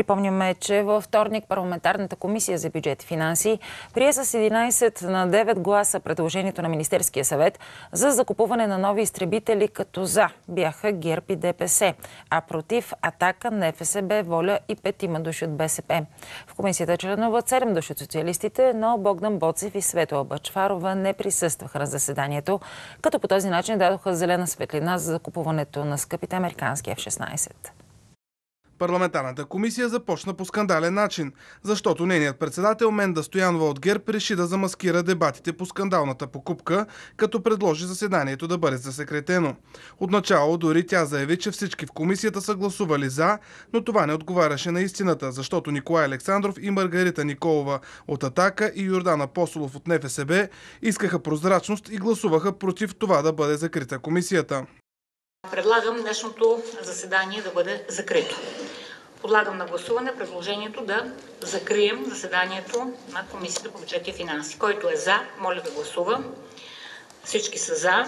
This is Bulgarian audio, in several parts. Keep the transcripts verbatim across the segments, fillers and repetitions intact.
припомняме, че във вторник парламентарната комисия за бюджет и финанси прие с единайсет на девет гласа предложението на Министерския съвет за закупуване на нови изтребители, като за бяха ГЕРБ и ДПС, а против Атака, НФСБ, Воля и петима души от БСП. В комисията членуват седем души от социалистите, но Богдан Боцев и Светла Бъчварова не присъстваха на заседанието, като по този начин дадоха зелена светлина за закупуването на скъпите американски Еф шестнайсет. Парламентарната комисия започна по скандален начин, защото нейният председател Менда Стоянова от ГЕРБ реши да замаскира дебатите по скандалната покупка, като предложи заседанието да бъде засекретено. Отначало дори тя заяви, че всички в комисията са гласували за, но това не отговаряше на истината, защото Николай Александров и Маргарита Николова от Атака и Йордан Апостолов от НФСБ искаха прозрачност и гласуваха против това да бъде закрита комисията. Предлагам днешното заседание да бъде закрито. Подлагам на гласуване предложението да закрием заседанието на Комисията по бюджет и финанси. Който е за, моля да гласува. Всички са за.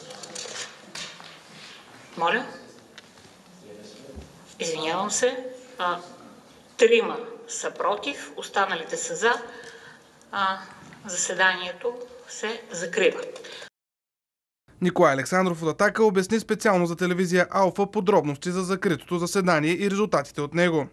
Моля. Извинявам се. А, трима са против, останалите са за. А, заседанието се закрива. Николай Александров от Атака обясни специално за телевизия Алфа подробности за закритото заседание и резултатите от него.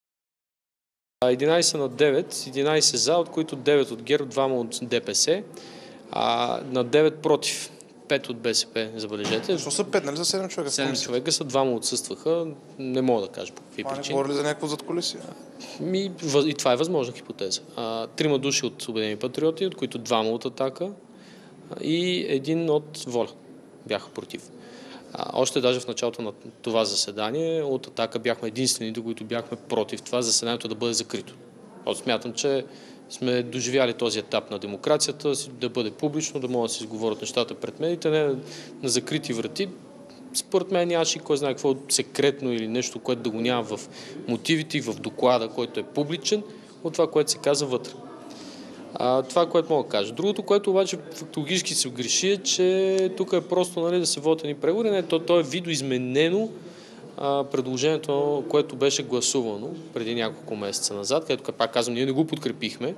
единайсет на девет, единайсет за, от които девет от ГЕРБ, двама от ДПС, а на девет против, пет от БСП, забележете. Защо са пет, нали за седем човека? седем човека са, двама отсъстваха, не мога да кажа по какви това причини. Не говори ли за някакво задкулисие? Ми, и това е възможна хипотеза. А, трима души от Обединени патриоти, от които двама от Атака и един от Воля бяха против. А, още даже в началото на това заседание от Атака бяхме единствените, които бяхме против това заседанието да бъде закрито. Аз смятам, че сме доживяли този етап на демокрацията, да бъде публично, да могат да се изговорят нещата пред медиите, не на закрити врати. Според мен нямаше кой знае какво секретно или нещо, което да го няма в мотивите и в доклада, който е публичен, от това, което се казва вътре. А, това, което мога да кажа. Другото, което обаче фактологически се греши, е, че тук е просто, нали, да се водят едни преговори. Не, то, то е видоизменено а, предложението, което беше гласувано преди няколко месеца назад, където, пак казвам, ние не го подкрепихме,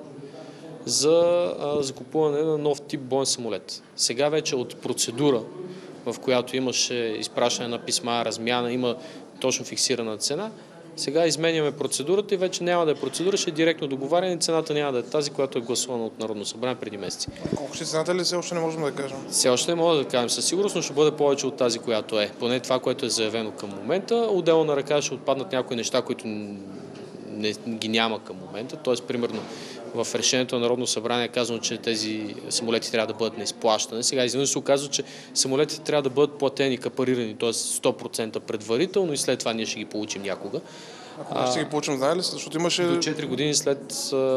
за а, закупуване на нов тип боен самолет. Сега вече от процедура, в която имаше изпращане на писма, размяна, има точно фиксирана цена, сега изменяме процедурата и вече няма да е процедура, ще е директно договаряне, цената няма да е тази, която е гласувана от Народно събрание преди месеци. Колко ще цената ли все още не можем да кажем? Все още не мога да кажем със сигурност, но ще бъде повече от тази, която е. Поне това, което е заявено към момента. Отделно на ръка ще отпаднат някои неща, които не, ги няма към момента. Тоест, примерно, в решението на Народно събрание е казано, че тези самолети трябва да бъдат неизплащани. Сега изведнъж се оказва, че самолетите трябва да бъдат платени, капарирани, т.е. сто процента предварително и след това ние ще ги получим някога. Ако ще ги получим, знае ли? Защото имаше... До четири години след,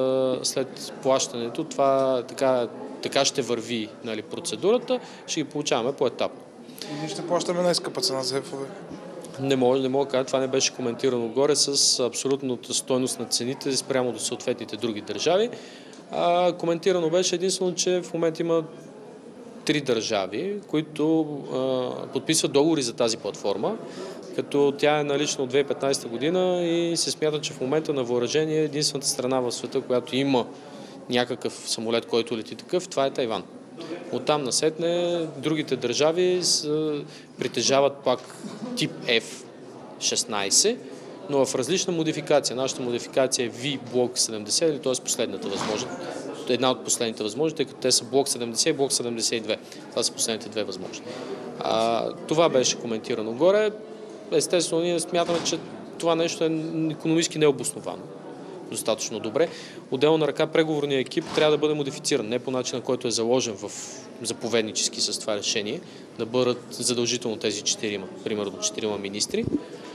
след плащането, това така, така ще върви, нали, процедурата, ще ги получаваме поетапно. И ние ще плащаме най-скъпа цена за ефове. Не мога, не мога да кажа, това не беше коментирано горе с абсолютната стойност на цените спрямо до съответните други държави. А, коментирано беше единствено, че в момента има три държави, които а, подписват договори за тази платформа, като тя е налична от две хиляди и петнайсета година и се смята, че в момента на въоръжение е единствената страна в света, която има някакъв самолет, който лети такъв, това е Тайван. Оттам насетне другите държави притежават пак тип Еф шестнайсет, но в различна модификация. Нашата модификация е Ви Блок седемдесет, или т.е. последната възможност. Една от последните възможности, тъй като те са Блок седемдесет и Блок седемдесет и две. Това са последните две възможности. А, това беше коментирано горе. Естествено, ние смятаме, че това нещо е икономически необосновано. Достатъчно добре. Отделно на ръка преговорният екип трябва да бъде модифициран. Не по начина, който е заложен в заповеднически с това решение, да бъдат задължително тези четирима, примерно четирима министри.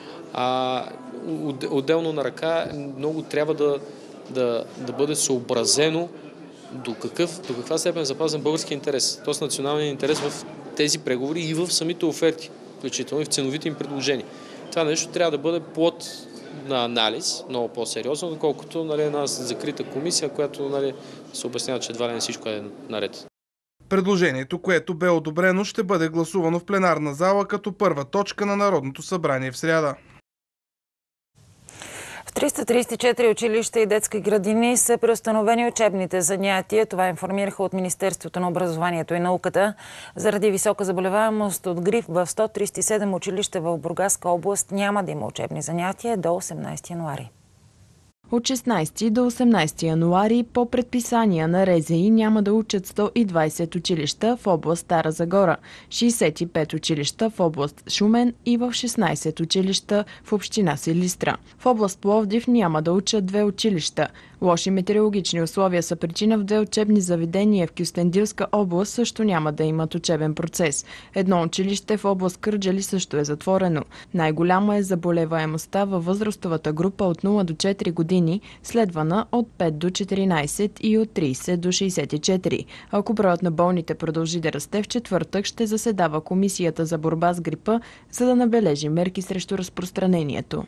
А, отделно на ръка много трябва да, да, да бъде съобразено до, какъв, до каква степен е запазен български интерес, т.е. националния интерес в тези преговори и в самите оферти, включително и в ценовите им предложения. Това нещо трябва да бъде плод на анализ, много по-сериозно, доколкото, нали, една закрита комисия, която, нали, се обяснява, че едва ли не всичко е наред. Предложението, което бе одобрено, ще бъде гласувано в пленарна зала като първа точка на Народното събрание в сряда. триста тридесет и четири училища и детски градини са преустановени учебните занятия. Това информираха от Министерството на образованието и науката. Заради висока заболеваемост от грип в сто тридесет и седем училища в Бургаска област няма да има учебни занятия до осемнадесети януари. От шестнадесети до осемнадесети януари по предписания на РЗИ няма да учат сто и двадесет училища в област Стара Загора, шестдесет и пет училища в област Шумен и в шестнадесет училища в община Силистра. В област Пловдив няма да учат две училища. Лоши метеорологични условия са причина в две учебни заведения в Кюстендилска област също няма да имат учебен процес. Едно училище в област Кърджали също е затворено. Най-голяма е заболеваемостта във възрастовата група от нула до четири години, следвана от пет до четиринадесет и от тридесет до шестдесет и четири. Ако броят на болните продължи да расте, в четвъртък ще заседава Комисията за борба с грипа, за да набележи мерки срещу разпространението.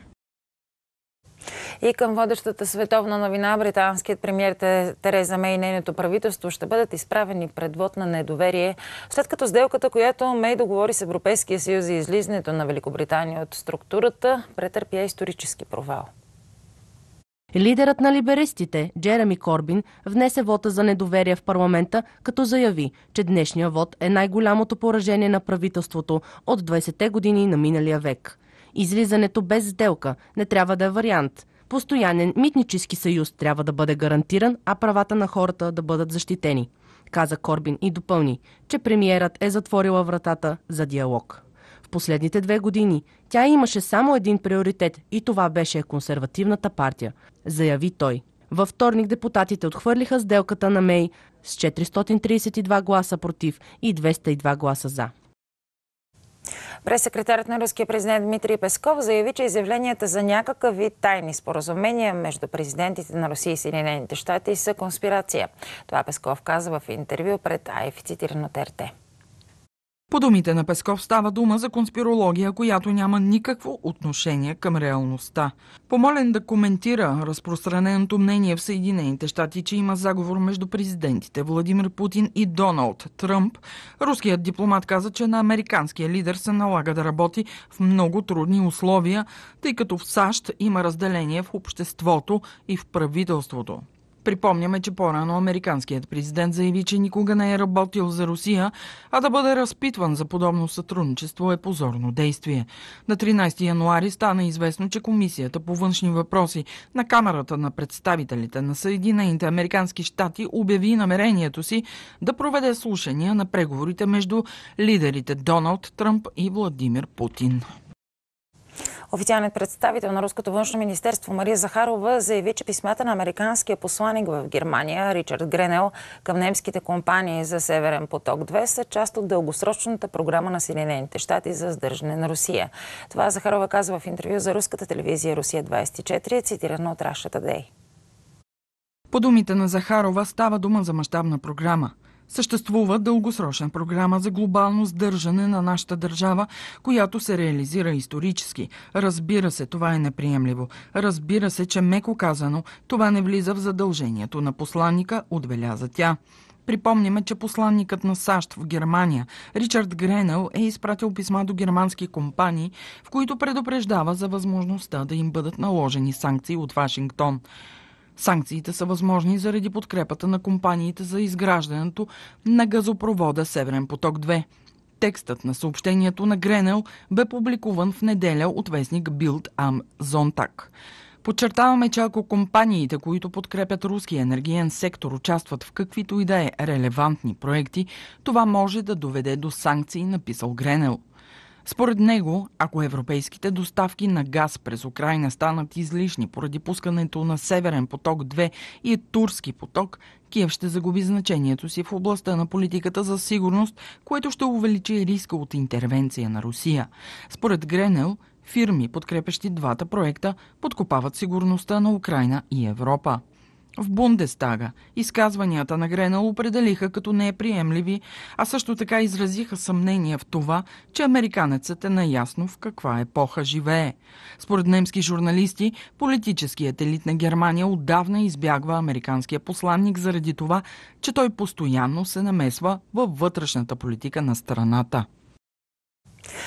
И към водещата световна новина, британският премиер Тереза Мей и нейното правителство ще бъдат изправени пред вот на недоверие, след като сделката, която Мей договори с Европейския съюз за излизането на Великобритания от структурата, претърпя исторически провал. Лидерът на либеристите, Джереми Корбин, внесе вота за недоверие в парламента, като заяви, че днешния вод е най-голямото поражение на правителството от двадесетте години на миналия век. Излизането без сделка не трябва да е вариант. Постоянен митнически съюз трябва да бъде гарантиран, а правата на хората да бъдат защитени, каза Корбин и допълни, че премиерът е затворила вратата за диалог. В последните две години тя имаше само един приоритет и това беше консервативната партия, заяви той. Във вторник депутатите отхвърлиха сделката на Мей с четиристотин тридесет и два гласа против и двеста и два гласа за. Прес-секретарят на руския президент Дмитрий Песков заяви, че изявленията за някакъв вид тайни споразумения между президентите на Русия и Съединените щати са конспирация. Това Песков каза в интервю пред АЕФ, цитиран от РТ. По думите на Песков става дума за конспирология, която няма никакво отношение към реалността. Помолен да коментира разпространеното мнение в Съединените щати, че има заговор между президентите Владимир Путин и Доналд Тръмп, руският дипломат каза, че на американския лидер се налага да работи в много трудни условия, тъй като в САЩ има разделение в обществото и в правителството. Припомняме, че по-рано американският президент заяви, че никога не е работил за Русия, а да бъде разпитван за подобно сътрудничество е позорно действие. На тринадесети януари стана известно, че Комисията по външни въпроси на Камарата на представителите на Съединените американски щати обяви намерението си да проведе слушания на преговорите между лидерите Доналд Тръмп и Владимир Путин. Официалният представител на Руското външно министерство Мария Захарова заяви, че писмата на американския посланик в Германия Ричард Гренел към немските компании за Северен поток две са част от дългосрочната програма на Съединените щати за сдържане на Русия. Това Захарова казва в интервю за руската телевизия Русия двадесет и четири, цитирано от Russia Today. По думите на Захарова става дума за мащабна програма. Съществува дългосрочна програма за глобално сдържане на нашата държава, която се реализира исторически. Разбира се, това е неприемливо. Разбира се, че меко казано, това не влиза в задължението на посланника, отбеляза тя. Припомняме, че посланникът на САЩ в Германия Ричард Гренел е изпратил писма до германски компании, в които предупреждава за възможността да им бъдат наложени санкции от Вашингтон. Санкциите са възможни заради подкрепата на компаниите за изграждането на газопровода Северен поток две. Текстът на съобщението на Гренел бе публикуван в неделя от вестник Bild am Sonntag. Подчертаваме, че ако компаниите, които подкрепят руския енергиен сектор, участват в каквито и да е релевантни проекти, това може да доведе до санкции, написал Гренел. Според него, ако европейските доставки на газ през Украйна станат излишни поради пускането на Северен поток две и Турски поток, Киев ще загуби значението си в областта на политиката за сигурност, което ще увеличи риска от интервенция на Русия. Според Гренел, фирми, подкрепящи двата проекта, подкопават сигурността на Украйна и Европа. В Бундестага изказванията на Гренел определиха като неприемливи, а също така изразиха съмнение в това, че американецът е наясно в каква епоха живее. Според немски журналисти, политическият елит на Германия отдавна избягва американския посланник заради това, че той постоянно се намесва във вътрешната политика на страната.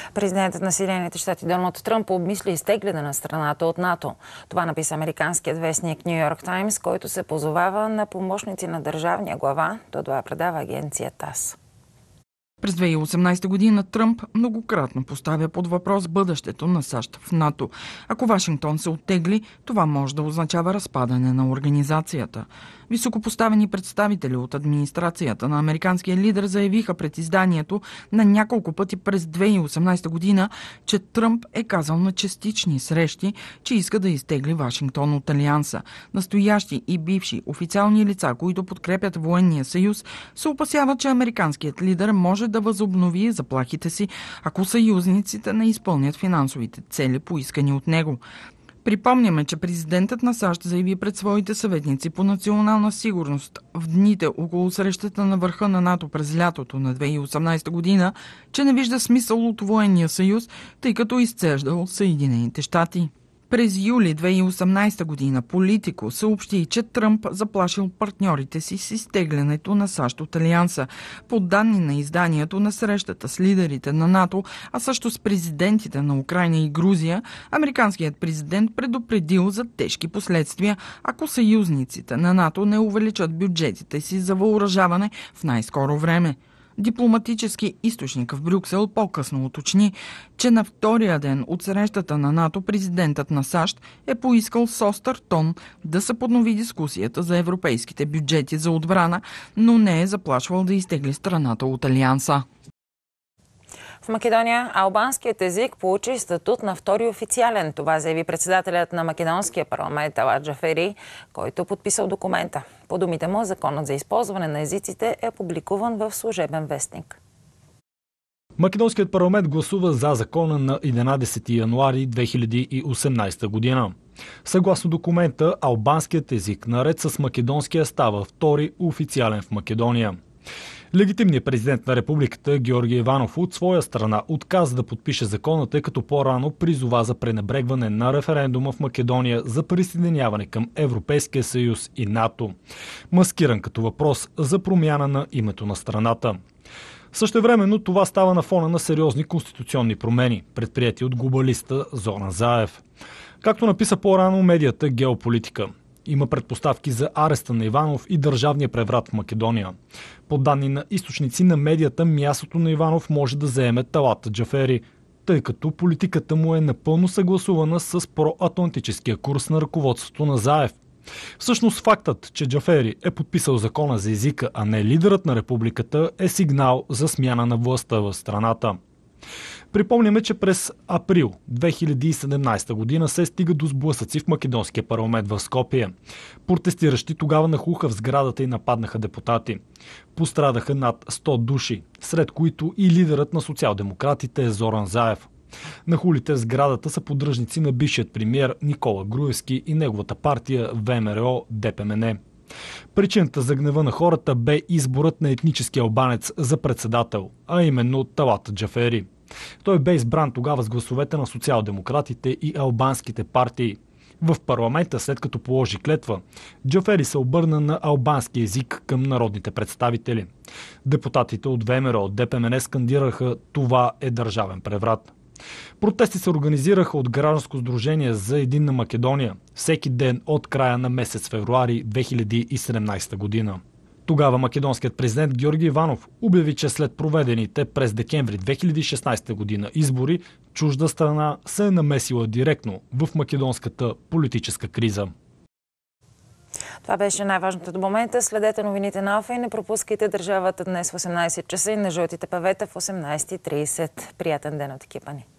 Президентът на Съединените щати Доналд Тръмп обмисли изтегляне на страната от НАТО. Това написа американският вестник Ню Йорк Таймс, който се позовава на помощници на държавния глава. Това предава агенция ТАС. През две хиляди и осемнадесета година Тръмп многократно поставя под въпрос бъдещето на САЩ в НАТО. Ако Вашингтон се оттегли, това може да означава разпадане на организацията. Високопоставени представители от администрацията на американския лидер заявиха пред изданието на няколко пъти през две хиляди и осемнадесета година, че Тръмп е казал на частични срещи, че иска да изтегли Вашингтон от Алианса. Настоящи и бивши официални лица, които подкрепят военния съюз, се опасяват, че американският лидер може да възобнови заплахите си, ако съюзниците не изпълнят финансовите цели, поискани от него. Припомняме, че президентът на САЩ заяви пред своите съветници по национална сигурност в дните около срещата на върха на НАТО през лятото на две хиляди и осемнадесета година, че не вижда смисъл от военния съюз, тъй като изцежда от Съединените щати. През юли две хиляди и осемнадесета година Политико съобщи, че Тръмп заплашил партньорите си с изтеглянето на САЩ от Алианса. По данни на изданието, на срещата с лидерите на НАТО, а също с президентите на Украйна и Грузия, американският президент предупредил за тежки последствия, ако съюзниците на НАТО не увеличат бюджетите си за въоръжаване в най-скоро време. Дипломатически източник в Брюксел по-късно уточни, че на втория ден от срещата на НАТО президентът на САЩ е поискал с остър тон да се поднови дискусията за европейските бюджети за отбрана, но не е заплашвал да изтегли страната от Алианса. В Македония албанският език получи статут на втори официален. Това заяви председателят на македонския парламент Талат Джафери, който подписал документа. По думите му, законът за използване на езиците е публикуван в служебен вестник. Македонският парламент гласува за закона на единадесети януари две хиляди и осемнадесета година. Съгласно документа, албанският език наред с македонския става втори официален в Македония. Легитимният президент на републиката Георги Иванов от своя страна отказа да подпише закона, тъй като по-рано призова за пренебрегване на референдума в Македония за присъединяване към Европейския съюз и НАТО, маскиран като въпрос за промяна на името на страната. Същевременно това става на фона на сериозни конституционни промени, предприяти от глобалиста Зоран Заев. Както написа по-рано медията Геополитика, има предпоставки за ареста на Иванов и държавния преврат в Македония. По данни на източници на медията, мястото на Иванов може да заеме Талат Джафери, тъй като политиката му е напълно съгласувана с проатлантическия курс на ръководството на Заев. Всъщност фактът, че Джафери е подписал закона за езика, а не лидерът на републиката, е сигнал за смяна на властта в страната. Припомняме, че през април две хиляди и седемнадесета година се стига до сблъсъци в македонския парламент в Скопие. Протестиращи тогава нахлуха в сградата и нападнаха депутати. Пострадаха над сто души, сред които и лидерът на социал-демократите Зоран Заев. Нахлулите в сградата са поддръжници на бившият премиер Никола Груевски и неговата партия ВМРО Д П М Н. Причината за гнева на хората бе изборът на етнически албанец за председател, а именно Талат Джафери. Той бе избран тогава с гласовете на социал-демократите и албанските партии. В парламента, след като положи клетва, Джафери се обърна на албански език към народните представители. Депутатите от ВМРО Д П М Н скандираха „Това е държавен преврат“. Протести се организираха от Гражданско сдружение за единна Македония всеки ден от края на месец февруари две хиляди и седемнадесета година. Тогава македонският президент Георги Иванов обяви, че след проведените през декември две хиляди и шестнадесета година избори, чужда страна се е намесила директно в македонската политическа криза. Това беше най-важното до момента. Следете новините на Алфа и не пропускайте Държавата днес в осемнадесет часа и на жълтите павета в осемнадесет и тридесет. Приятен ден от екипа ни!